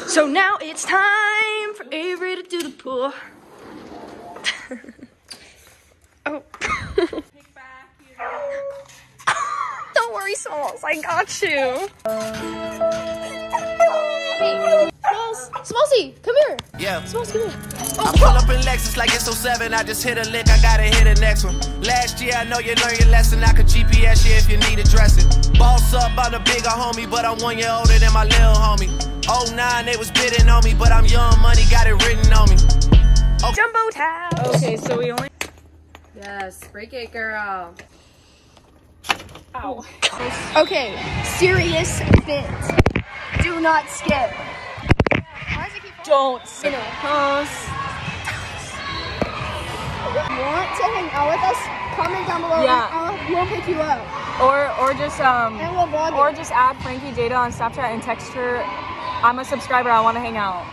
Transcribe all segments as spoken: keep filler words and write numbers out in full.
So now it's time for Avery to do the pool. Oh. Don't worry, Smalls, I got you. Hey, Smalls, Smallsy, come here. Yeah. Smalls, come here. I pull up in Lexus like it's oh seven. I just hit a lick, I gotta hit the next one. Last year, I know you learned your lesson. I could G P S you if you need addressing. Boss up, I'm the bigger homie, but I'm one year older than my little homie. oh nine, they was bidding on me, but I'm young money, got it written on me. Okay. Jumbo towel. Okay, so we only. Yes, break it, girl. Ow. Okay, serious bit. Do not skip. Why does it keep Don't skip. Want to hang out with us? Comment down below. Yeah. And I'll, we'll pick you up. Or or just um And we'll vlog or it. just add Frankie Jada on Snapchat and text her, I'm a subscriber, I want to hang out.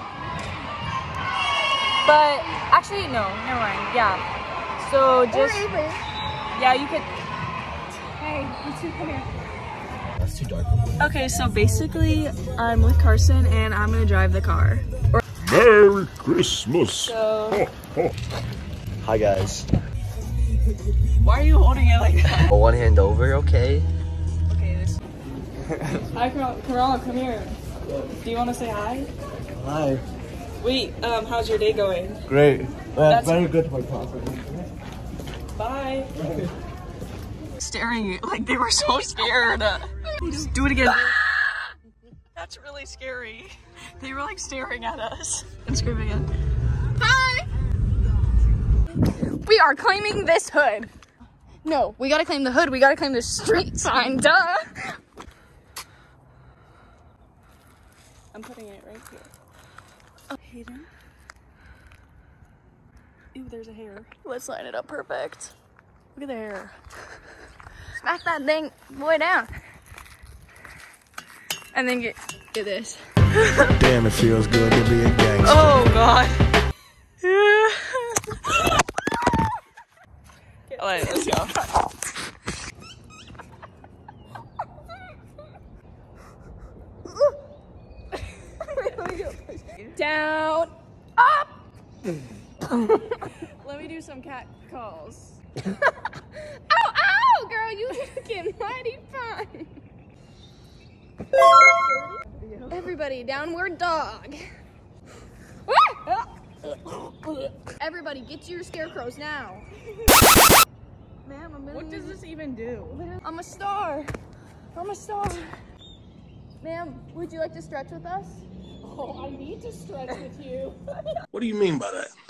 But actually no, never mind. Yeah. So just Or Avery. yeah, you could. Hey, you two, come here. That's too dark. Okay, so basically I'm with Carson and I'm gonna drive the car. Or Merry Christmas. so Hi guys. why are you holding it like that? One hand over, okay? Okay, this. Hi, Corona, come here. Do you want to say hi? Hi. Wait, um, how's your day going? Great. Well, That's- very good for coffee. Bye. Staring, like they were so scared. Just do it again. That's really scary. They were like staring at us and screaming again. Hi! We are claiming this hood. No, we gotta claim the hood. We gotta claim the street sign, duh. I'm putting it right here. Oh, Hayden. Ew, there's a hair. Let's line it up perfect. Look at the hair. Smack that thing boy down. And then get get this. Damn, it feels good to be a gangster. Oh god. Alright, let's go. Down, up. Let me do some cat calls. Ow, ow, girl, you looking mighty fine. Everybody, downward dog. Everybody, get to your scarecrows now. Ma'am, I'm What does this even do? I'm a star. I'm a star. Ma'am, would you like to stretch with us? Oh, I need to stretch with you. What do you mean by that?